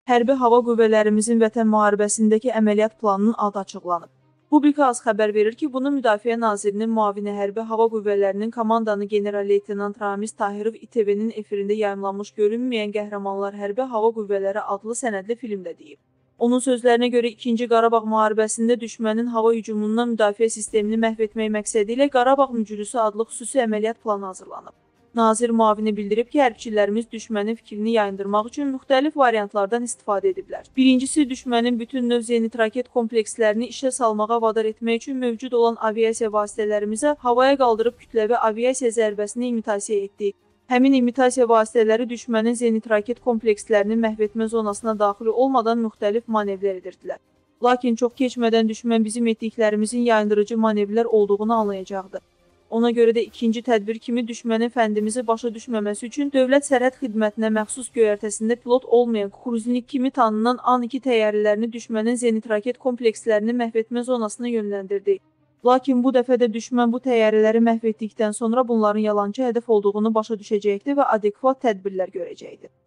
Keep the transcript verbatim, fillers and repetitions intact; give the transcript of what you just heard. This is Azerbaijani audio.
Hərbi Hava Qüvvələrimizin Vətən müharibəsindəki əməliyyat planının adı açıqlanıb. Publika az xəbər verir ki, bunu Müdafiə Nazirinin müavini Hərbi Hava Qüvvələrinin komandanı general-leytenant Ramiz Tahirov İTV-nin efirində yayımlanmış Görünməyən Qəhrəmanlar Hərbi Hava Qüvvələri adlı sənədli filmdə deyib. Onun sözlərinə görə ikinci Qarabağ müharibəsində düşmənin hava hücumundan müdafiə sistemini məhv etmək məqsədi ilə Qarabağ Mücrüsü adlı xüsusi əməliyyat planı hazırlanıb. Nazir müavini bildirib ki, hərbçilərimiz düşmənin fikrini yayındırmaq üçün müxtəlif variantlardan istifadə ediblər. Birincisi, düşmənin bütün növ zenit raket komplekslərini işə salmağa vadar etmək üçün mövcud olan aviasiya vasitələrimizə havaya qaldırıb kütləvi aviasiya zərbəsini imitasiya etdik. Həmin imitasiya vasitələri düşmənin zenit raket komplekslərinin məhv etmə zonasına daxil olmadan müxtəlif manevrlər edirdilər. Lakin çox keçmədən düşmən bizim etdiklərimizin yayındırıcı manevrlər olduğunu anlayacaqdı. Ona görə də ikinci tədbir kimi düşmənin fəndimizi başa düşməməsi üçün Dövlət Sərhəd Xidmətinə məxsus göyərtəsində pilot olmayan Kruznik kimi tanınan An iki təyyarələrini düşmənin zenit raket komplekslərini məhv etmə zonasına yönləndirdi. Lakin bu dəfə də düşmən bu təyyarələri məhv etdikdən sonra bunların yalançı hədəf olduğunu başa düşəcəkdi və adekvat tədbirlər görəcəkdi.